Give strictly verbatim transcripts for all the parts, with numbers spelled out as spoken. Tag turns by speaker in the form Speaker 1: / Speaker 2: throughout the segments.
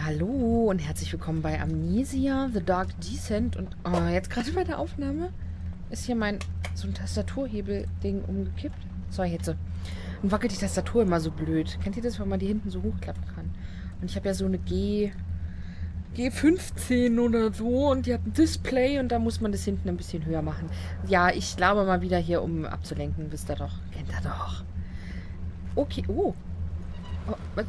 Speaker 1: Hallo und herzlich willkommen bei Amnesia, The Dark Descent. Und oh, jetzt gerade bei der Aufnahme ist hier mein so ein Tastaturhebel-Ding umgekippt. So, jetzt so. Und wackelt die Tastatur immer so blöd. Kennt ihr das, wenn man die hinten so hochklappen kann? Und ich habe ja so eine G... G fünfzehn oder so und die hat ein Display und da muss man das hinten ein bisschen höher machen. Ja, ich laber mal wieder hier, um abzulenken. Wisst ihr doch. Kennt ihr doch. Okay, oh. Oh, was?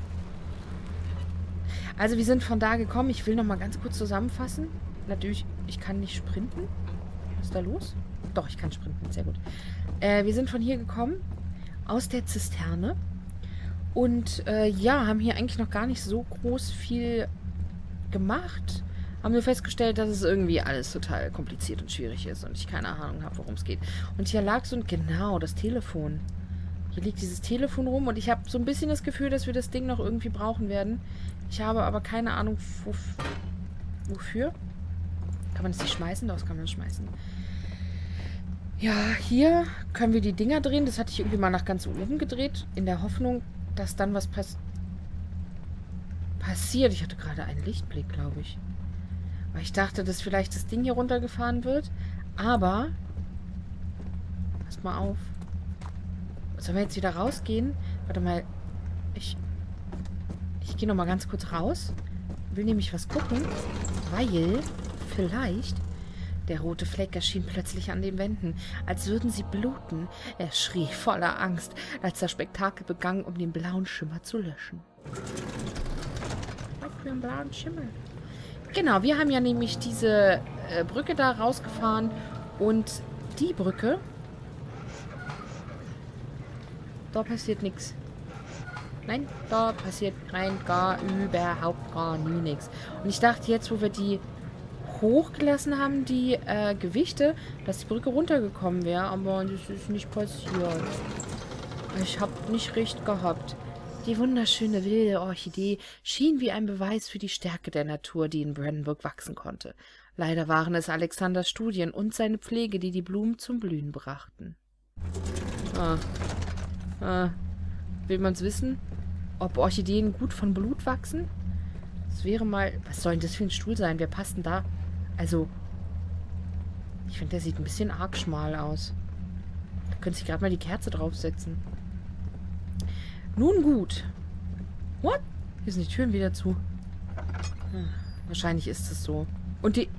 Speaker 1: Also wir sind von da gekommen. Ich will noch mal ganz kurz zusammenfassen. Natürlich, ich kann nicht sprinten. Was ist da los? Doch, ich kann sprinten. Sehr gut. Äh, wir sind von hier gekommen. Aus der Zisterne. Und äh, ja, haben hier eigentlich noch gar nicht so groß viel gemacht. Haben wir festgestellt, dass es irgendwie alles total kompliziert und schwierig ist. Und ich keine Ahnung habe, worum es geht. Und hier lag so ein... Genau, das Telefon. Hier liegt dieses Telefon rum. Und ich habe so ein bisschen das Gefühl, dass wir das Ding noch irgendwie brauchen werden. Ich habe aber keine Ahnung, wof wofür. Kann man das nicht schmeißen? Das kann man schmeißen. Ja, hier können wir die Dinger drehen. Das hatte ich irgendwie mal nach ganz oben gedreht. In der Hoffnung, dass dann was pass passiert. Ich hatte gerade einen Lichtblick, glaube ich. Weil ich dachte, dass vielleicht das Ding hier runtergefahren wird. Aber... Pass mal auf. Sollen wir jetzt wieder rausgehen? Warte mal. Ich... Ich gehe noch mal ganz kurz raus. Will nämlich was gucken. Weil... Vielleicht... Der rote Fleck erschien plötzlich an den Wänden, als würden sie bluten. Er schrie voller Angst, als das Spektakel begann, um den blauen Schimmer zu löschen. Was für einen blauen Schimmer? Genau, wir haben ja nämlich diese äh, Brücke da rausgefahren. Und die Brücke... Da passiert nichts. Nein, da passiert rein gar überhaupt gar nie nichts. Und ich dachte jetzt, wo wir die hochgelassen haben, die äh, Gewichte, dass die Brücke runtergekommen wäre, aber das ist nicht passiert. Ich habe nicht recht gehabt. Die wunderschöne wilde Orchidee schien wie ein Beweis für die Stärke der Natur, die in Brandenburg wachsen konnte. Leider waren es Alexanders Studien und seine Pflege, die die Blumen zum Blühen brachten. Ah. Ah. Will man es wissen? Ob Orchideen gut von Blut wachsen? Das wäre mal... Was soll denn das für ein Stuhl sein? Wer passt denn da? Also... Ich finde, der sieht ein bisschen arg schmal aus. Da könnte sich gerade mal die Kerze draufsetzen. Nun gut. What? Hier sind die Türen wieder zu. Hm, wahrscheinlich ist es so. Und die...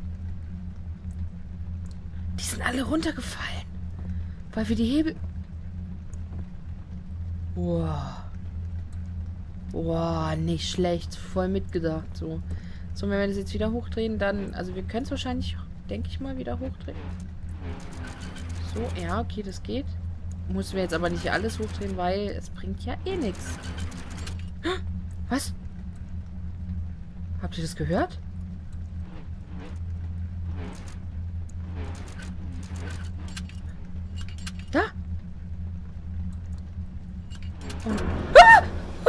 Speaker 1: Die sind alle runtergefallen. Weil wir die Hebel... Wow. Boah, nicht schlecht. Voll mitgedacht. So. So, wenn wir das jetzt wieder hochdrehen, dann... Also wir können es wahrscheinlich, denke ich mal, wieder hochdrehen. So, ja, okay, das geht. Müssen wir jetzt aber nicht alles hochdrehen, weil es bringt ja eh nichts. Was? Habt ihr das gehört? Da! Und... Ah!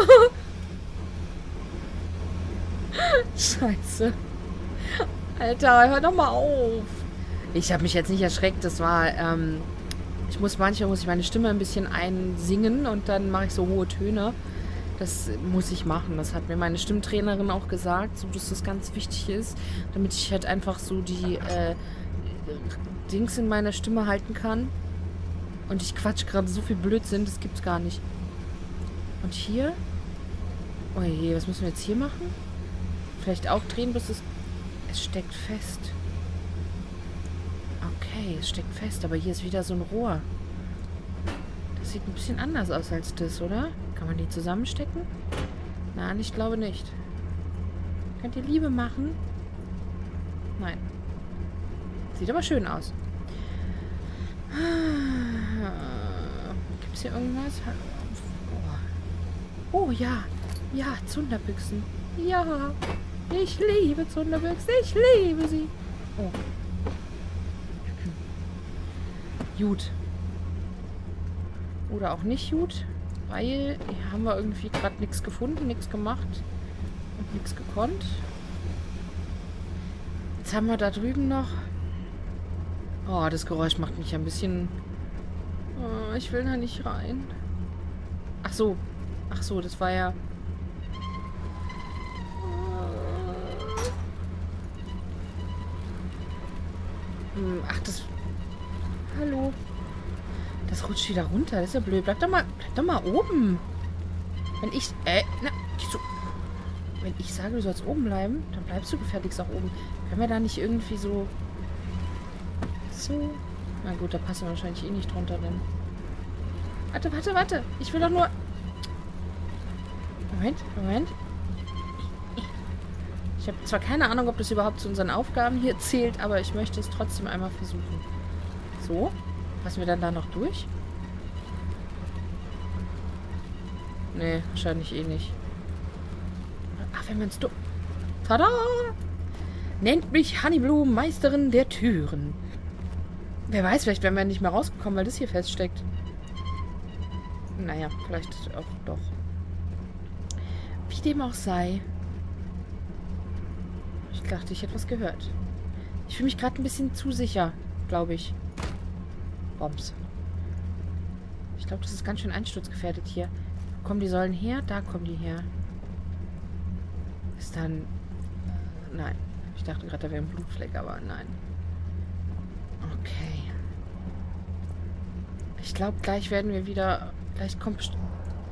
Speaker 1: Scheiße. Alter, hör doch mal auf. Ich habe mich jetzt nicht erschreckt. Das war, ähm... Ich muss manchmal muss ich meine Stimme ein bisschen einsingen und dann mache ich so hohe Töne. Das muss ich machen. Das hat mir meine Stimmtrainerin auch gesagt, so dass das ganz wichtig ist, damit ich halt einfach so die äh, Dings in meiner Stimme halten kann. Und ich quatsch gerade so viel Blödsinn, das gibt's gar nicht. Und hier? Oh je, was müssen wir jetzt hier machen? Vielleicht auch drehen, bis es... Es steckt fest. Okay, es steckt fest, aber hier ist wieder so ein Rohr. Das sieht ein bisschen anders aus als das, oder? Kann man die zusammenstecken? Nein, ich glaube nicht. Könnt ihr Liebe machen? Nein. Sieht aber schön aus. Gibt es hier irgendwas? Oh. Oh ja. Ja, Zunderbüchsen. Ja. Ich liebe Zunderbüchsen. Ich liebe sie. Oh. Gut. Oder auch nicht gut, weil hier haben wir irgendwie gerade nichts gefunden, nichts gemacht und nichts gekonnt. Jetzt haben wir da drüben noch... Oh, das Geräusch macht mich ein bisschen... Oh, ich will da nicht rein. Ach so. Ach so, das war ja... Ach, das... Hallo? Das rutscht wieder runter. Das ist ja blöd. Bleib doch mal, bleib doch mal oben. Wenn ich... Äh, na... So, wenn ich sage, du sollst oben bleiben, dann bleibst du gefälligst auch oben. Können wir da nicht irgendwie so... So... Na gut, da passen wir wahrscheinlich eh nicht drunter, denn... Warte, warte, warte. Ich will doch nur... Moment, Moment. Ich habe zwar keine Ahnung, ob das überhaupt zu unseren Aufgaben hier zählt, aber ich möchte es trotzdem einmal versuchen. So. Passen wir dann da noch durch? Nee, wahrscheinlich eh nicht. Ach, wenn wir uns... Tada! Nennt mich Honeybloom, Meisterin der Türen. Wer weiß, vielleicht wären wir nicht mehr rausgekommen, weil das hier feststeckt. Naja, vielleicht auch doch. Wie dem auch sei. Ich dachte, ich hätte was gehört. Ich fühle mich gerade ein bisschen zu sicher, glaube ich. Bombs. Ich glaube, das ist ganz schön einsturzgefährdet hier. Wo kommen die Säulen her? Da kommen die her. Ist dann... Nein. Ich dachte gerade, da wäre ein Blutfleck, aber nein. Okay. Ich glaube, gleich werden wir wieder... Gleich kommt bestimmt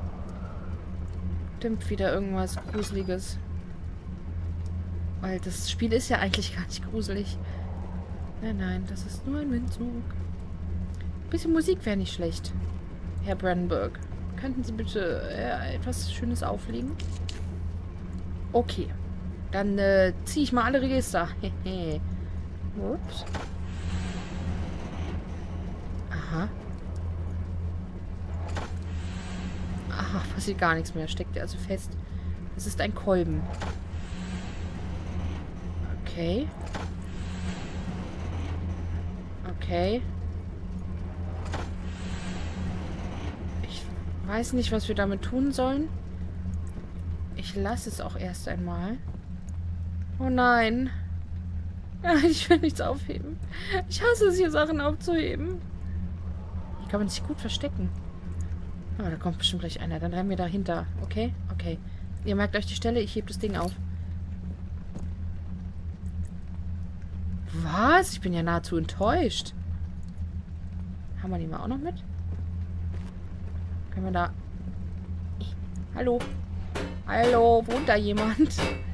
Speaker 1: wieder irgendwas Gruseliges. Weil das Spiel ist ja eigentlich gar nicht gruselig. Nein, nein, das ist nur ein Windzug. Ein bisschen Musik wäre nicht schlecht. Herr Brandenburg. Könnten Sie bitte äh, etwas Schönes auflegen? Okay. Dann äh, ziehe ich mal alle Register. Ups. Aha. Aha, passiert gar nichts mehr. Steckt er also fest. Es ist ein Kolben. Okay. Okay. Ich weiß nicht, was wir damit tun sollen. Ich lasse es auch erst einmal. Oh nein. Ich will nichts aufheben. Ich hasse es, hier Sachen aufzuheben. Hier kann man sich gut verstecken. Ah, da kommt bestimmt gleich einer. Dann rennen wir dahinter. Okay? Okay. Ihr merkt euch die Stelle. Ich hebe das Ding auf. Was? Ich bin ja nahezu enttäuscht. Haben wir die mal auch noch mit? Können wir da... Hallo? Hallo? Wohnt da jemand?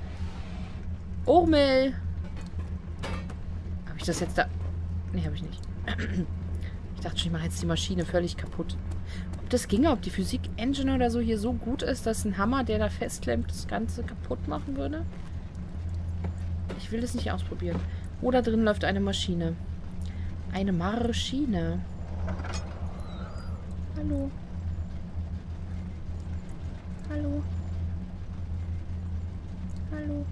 Speaker 1: Urmel! Habe ich das jetzt da... Nee, habe ich nicht. Ich dachte schon, ich mache jetzt die Maschine völlig kaputt. Ob das ginge, ob die Physik-Engine oder so hier so gut ist, dass ein Hammer, der da festklemmt, das Ganze kaputt machen würde? Ich will das nicht ausprobieren. Oh, da drin läuft eine Maschine. Eine Maschine. Hallo. Hallo. Hallo.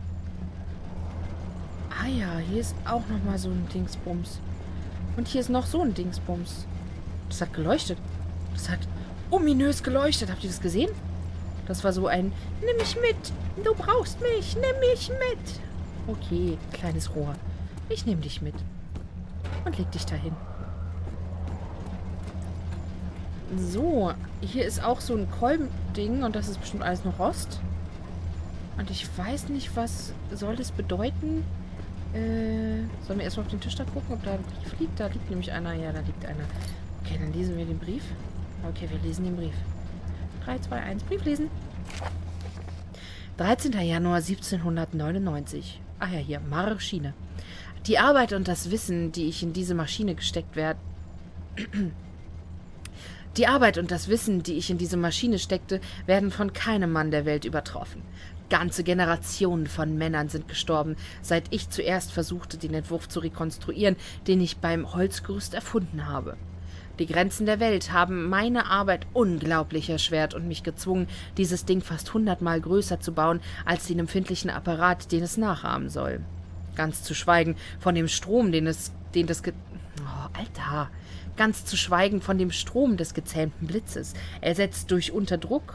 Speaker 1: Ah ja, hier ist auch nochmal so ein Dingsbums. Und hier ist noch so ein Dingsbums. Das hat geleuchtet. Das hat ominös geleuchtet. Habt ihr das gesehen? Das war so ein, nimm mich mit. Du brauchst mich. Nimm mich mit. Okay, kleines Rohr. Ich nehme dich mit. Und leg dich dahin. So, hier ist auch so ein Kolbending und das ist bestimmt alles noch Rost. Und ich weiß nicht, was soll das bedeuten? Äh, sollen wir erstmal auf den Tisch da gucken, ob da ein Brief liegt? Da liegt nämlich einer. Ja, da liegt einer. Okay, dann lesen wir den Brief. Okay, wir lesen den Brief. drei, zwei, eins, Brief lesen. dreizehnter Januar siebzehnhundertneunundneunzig. Ah ja, hier, Maschine. Die Arbeit und das Wissen, die ich in diese Maschine gesteckt werde... Die Arbeit und das Wissen, die ich in diese Maschine steckte, werden von keinem Mann der Welt übertroffen. Ganze Generationen von Männern sind gestorben, seit ich zuerst versuchte, den Entwurf zu rekonstruieren, den ich beim Holzgerüst erfunden habe. Die Grenzen der Welt haben meine Arbeit unglaublich erschwert und mich gezwungen, dieses Ding fast hundertmal größer zu bauen, als den empfindlichen Apparat, den es nachahmen soll. Ganz zu schweigen von dem Strom, den es, den das ge oh, Alter! Ganz zu schweigen von dem Strom des gezähmten Blitzes, ersetzt durch Unterdruck.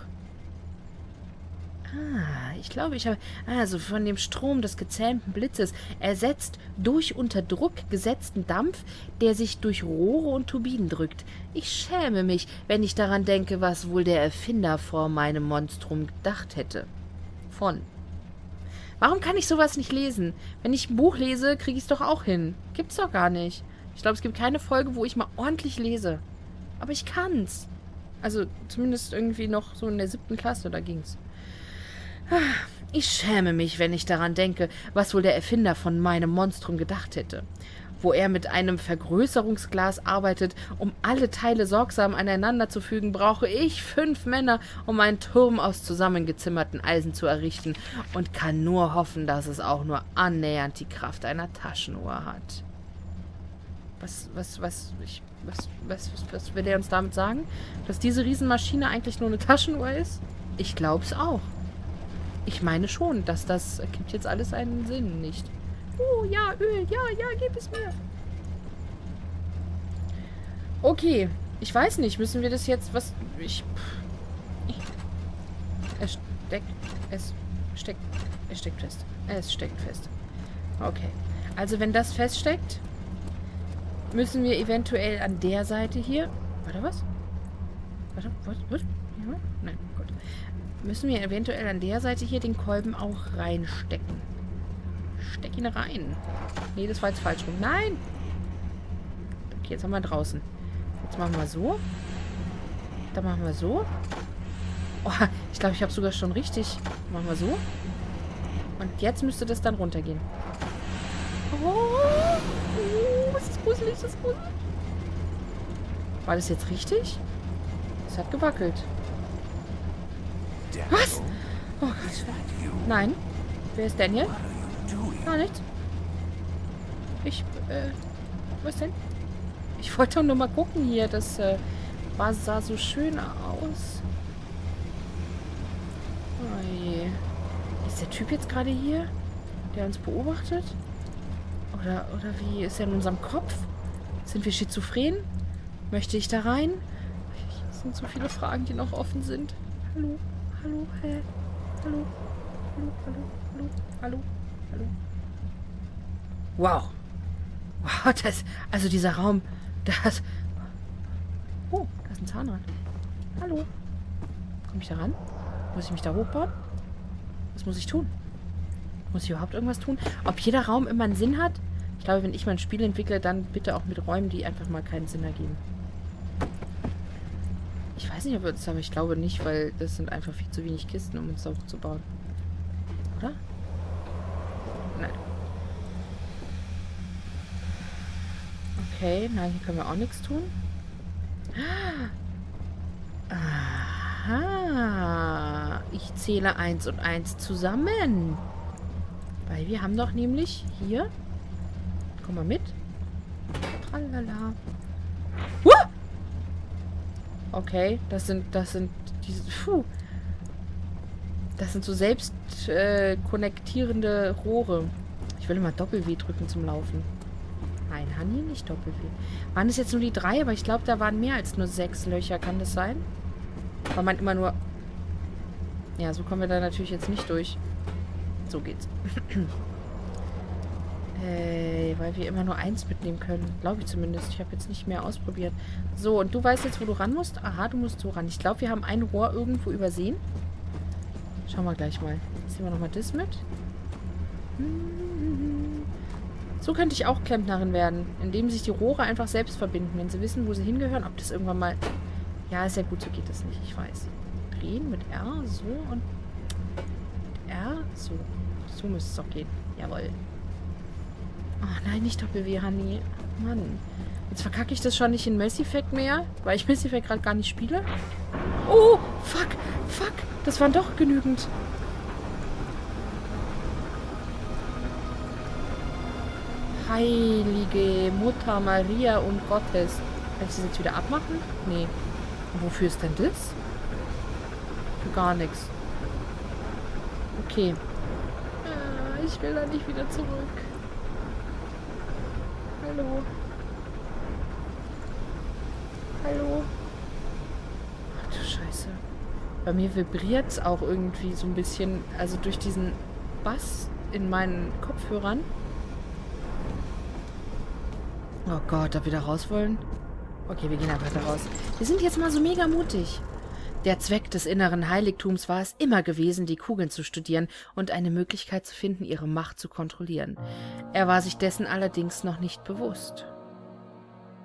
Speaker 1: Ah, ich glaube, ich habe... Also von dem Strom des gezähmten Blitzes, ersetzt durch unter Druck gesetzten Dampf, der sich durch Rohre und Turbinen drückt. Ich schäme mich, wenn ich daran denke, was wohl der Erfinder vor meinem Monstrum gedacht hätte. Von. Warum kann ich sowas nicht lesen? Wenn ich ein Buch lese, kriege ich es doch auch hin. Gibt's doch gar nicht. Ich glaube, es gibt keine Folge, wo ich mal ordentlich lese. Aber ich kann's. Also zumindest irgendwie noch so in der siebten Klasse, da ging's. Ich schäme mich, wenn ich daran denke, was wohl der Erfinder von meinem Monstrum gedacht hätte. Wo er mit einem Vergrößerungsglas arbeitet, um alle Teile sorgsam aneinander zu fügen, brauche ich fünf Männer, um einen Turm aus zusammengezimmerten Eisen zu errichten und kann nur hoffen, dass es auch nur annähernd die Kraft einer Taschenuhr hat. Was, was, was, ich, was, was, was, was will er uns damit sagen? Dass diese Riesenmaschine eigentlich nur eine Taschenuhr ist? Ich glaube es auch. Ich meine schon, dass das ergibt jetzt alles einen Sinn, nicht? Oh, ja, Öl, ja, ja, gib es mir. Okay, ich weiß nicht, müssen wir das jetzt, was, ich, es steckt, es steckt, es steckt fest. Es steckt fest. Okay, also wenn das feststeckt, müssen wir eventuell an der Seite hier, warte, was? Warte, was, was? Ja? Nein, gut. Müssen wir eventuell an der Seite hier den Kolben auch reinstecken. Steck ihn rein. Nee, das war jetzt falsch rum. Nein! Okay, jetzt haben wir draußen. Jetzt machen wir so. Dann machen wir so. Oh, ich glaube, ich habe sogar schon richtig. Machen wir so. Und jetzt müsste das dann runtergehen. Oh, oh, das ist gruselig, das ist gruselig. War das jetzt richtig? Es hat gewackelt. Was? Oh Gott. Nein. Wer ist Daniel? Gar nichts. Ich, äh, was denn? Ich wollte doch nur mal gucken hier. Das, äh, war, sah so schön aus. Oh je. Ist der Typ jetzt gerade hier? Der uns beobachtet? Oder, oder wie ist er in unserem Kopf? Sind wir schizophren? Möchte ich da rein? Es sind so viele Fragen, die noch offen sind. Hallo? Hallo? Hä? Hallo? Hallo? Hallo? Hallo? Hallo? Hallo? Wow. Wow, das... Also dieser Raum... Das... Oh, da ist ein Zahnrad. Hallo. Komme ich da ran? Muss ich mich da hochbauen? Was muss ich tun? Muss ich überhaupt irgendwas tun? Ob jeder Raum immer einen Sinn hat? Ich glaube, wenn ich mein Spiel entwickle, dann bitte auch mit Räumen, die einfach mal keinen Sinn ergeben. Ich weiß nicht, ob wir uns... Aber ich glaube nicht, weil das sind einfach viel zu wenig Kisten, um uns da hochzubauen. Oder? Nein. Okay, nein, hier können wir auch nichts tun. Aha. Ich zähle eins und eins zusammen. Weil wir haben doch nämlich hier... Komm mal mit. Tralala. Huh! Okay, das sind, das sind diese... Puh. Das sind so selbst äh, konnektierende Rohre. Ich will immer Doppel-W drücken zum Laufen. Nein, Honey, nicht Doppel-W. Waren es jetzt nur die drei? Aber ich glaube, da waren mehr als nur sechs Löcher. Kann das sein? Weil man immer nur... Ja, so kommen wir da natürlich jetzt nicht durch. So geht's. äh, weil wir immer nur eins mitnehmen können. Glaube ich zumindest. Ich habe jetzt nicht mehr ausprobiert. So, und du weißt jetzt, wo du ran musst? Aha, du musst so ran. Ich glaube, wir haben ein Rohr irgendwo übersehen. Schauen wir gleich mal. Jetzt nehmen wir nochmal das mit. So könnte ich auch Klempnerin werden, indem sich die Rohre einfach selbst verbinden, wenn sie wissen, wo sie hingehören. Ob das irgendwann mal... Ja, ist ja gut, so geht das nicht, ich weiß. Drehen mit R, so und... R, so. So müsste es auch gehen. Jawohl. Oh nein, nicht Doppel-W, Honey. Mann. Jetzt verkacke ich das schon nicht in Mass Effect mehr, weil ich Mass Effect gerade gar nicht spiele. Oh, fuck, fuck. Das waren doch genügend. Heilige Mutter Maria und Gottes. Kann ich das jetzt wieder abmachen? Nee. Und wofür ist denn das? Für gar nichts. Okay. Äh, ich will da nicht wieder zurück. Hallo. Hallo. Ach du Scheiße. Bei mir vibriert es auch irgendwie so ein bisschen, also durch diesen Bass in meinen Kopfhörern. Oh Gott, da wieder raus wollen? Okay, wir gehen einfach da raus. Wir sind jetzt mal so mega mutig. Der Zweck des inneren Heiligtums war es immer gewesen, die Kugeln zu studieren und eine Möglichkeit zu finden, ihre Macht zu kontrollieren. Er war sich dessen allerdings noch nicht bewusst.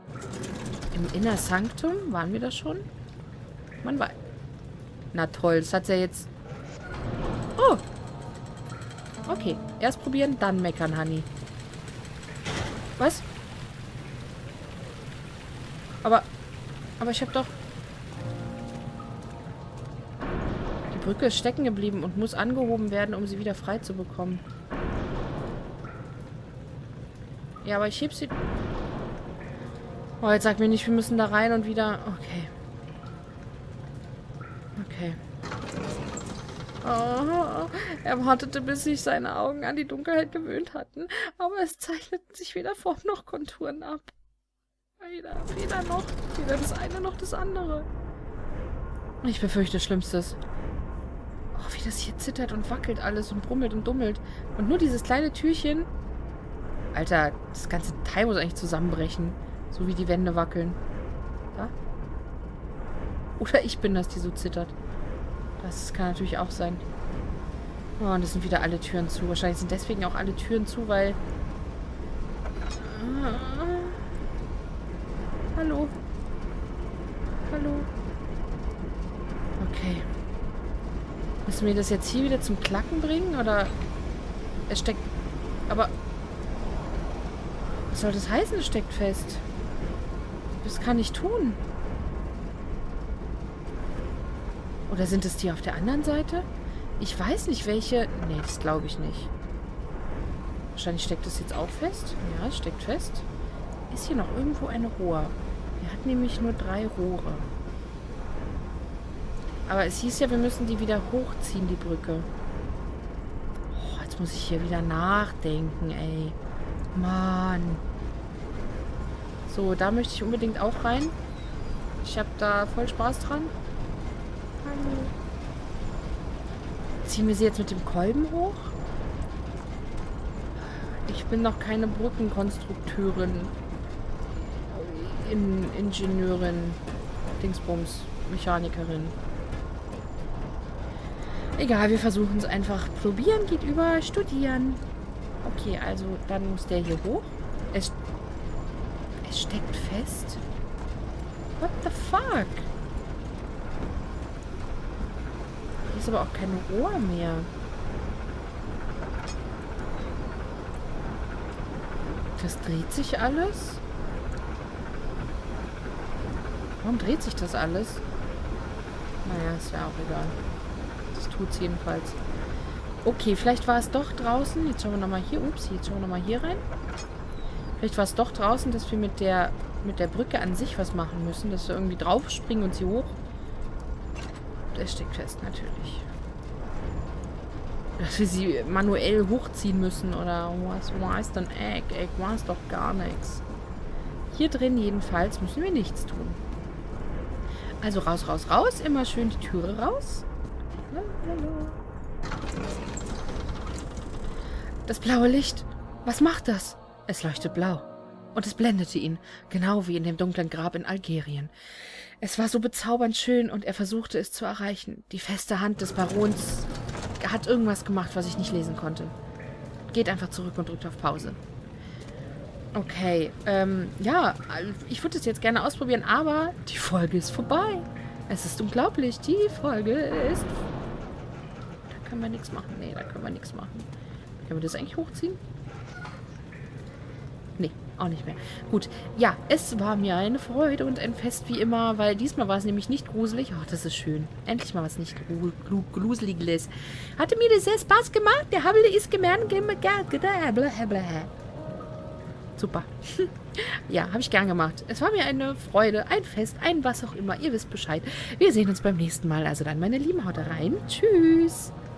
Speaker 1: Im Inner Sanctum? Waren wir da schon? Man war... Na toll, das hat's ja jetzt... Oh! Okay, erst probieren, dann meckern, Honey. Was? Aber... Aber ich habe doch... Die Brücke ist stecken geblieben und muss angehoben werden, um sie wieder frei zu bekommen. Ja, aber ich heb sie... Oh, jetzt sag mir nicht, wir müssen da rein und wieder... Okay. Okay. Oh, er wartete, bis sich seine Augen an die Dunkelheit gewöhnt hatten. Aber es zeichneten sich weder Form noch Konturen ab. Weder, weder noch. Weder das eine noch das andere. Ich befürchte Schlimmstes. Oh, wie das hier zittert und wackelt alles und brummelt und dummelt. Und nur dieses kleine Türchen... Alter, das ganze Teil muss eigentlich zusammenbrechen. So wie die Wände wackeln. Da? Oder ich bin das, die so zittert. Das kann natürlich auch sein. Oh, und es sind wieder alle Türen zu. Wahrscheinlich sind deswegen auch alle Türen zu, weil... Ah. Hallo. Hallo. Okay. Müssen wir das jetzt hier wieder zum Klacken bringen? Oder... Es steckt... Aber... Was soll das heißen, es steckt fest? Das kann ich tun. Oder sind es die auf der anderen Seite? Ich weiß nicht, welche... Nee, das glaube ich nicht. Wahrscheinlich steckt es jetzt auch fest. Ja, es steckt fest. Ist hier noch irgendwo ein Rohr? Er hat nämlich nur drei Rohre. Aber es hieß ja, wir müssen die wieder hochziehen, die Brücke. Oh, jetzt muss ich hier wieder nachdenken, ey. Mann. So, da möchte ich unbedingt auch rein. Ich habe da voll Spaß dran. Hallo. Ziehen wir sie jetzt mit dem Kolben hoch? Ich bin noch keine Brückenkonstrukteurin. In Ingenieurin. Dingsbums. Mechanikerin. Egal, wir versuchen es einfach. Probieren geht über studieren. Okay, also dann muss der hier hoch. Es, es steckt fest. What the fuck? Hier ist aber auch kein Rohr mehr. Das dreht sich alles? Warum dreht sich das alles? Naja, ist ja auch egal. Das tut's jedenfalls. Okay, vielleicht war es doch draußen. Jetzt schauen wir nochmal hier. Ups, jetzt schauen wir nochmal hier rein. Vielleicht war es doch draußen, dass wir mit der mit der Brücke an sich was machen müssen. Dass wir irgendwie draufspringen und sie hoch. Der steckt fest, natürlich. Dass wir sie manuell hochziehen müssen. Oder was weiß denn Egg? Egg war es doch gar nichts. Hier drin jedenfalls müssen wir nichts tun. Also raus, raus, raus. Immer schön die Türe raus. Das blaue Licht. Was macht das? Es leuchtet blau. Und es blendete ihn. Genau wie in dem dunklen Grab in Algerien. Es war so bezaubernd schön und er versuchte es zu erreichen. Die feste Hand des Barons hat irgendwas gemacht, was ich nicht lesen konnte. Geht einfach zurück und drückt auf Pause. Okay, ähm, ja, ich würde es jetzt gerne ausprobieren, aber die Folge ist vorbei. Es ist unglaublich, die Folge ist... Da können wir nichts machen. Nee, da können wir nichts machen. Können wir das eigentlich hochziehen? Nee, auch nicht mehr. Gut, ja, es war mir eine Freude und ein Fest wie immer, weil diesmal war es nämlich nicht gruselig. Oh, das ist schön. Endlich mal was nicht gruseliges. Hatte mir das sehr Spaß gemacht. Der Habel ist gemein. Super. Ja, habe ich gern gemacht. Es war mir eine Freude, ein Fest, ein was auch immer. Ihr wisst Bescheid. Wir sehen uns beim nächsten Mal. Also dann, meine Lieben, haut rein. Tschüss.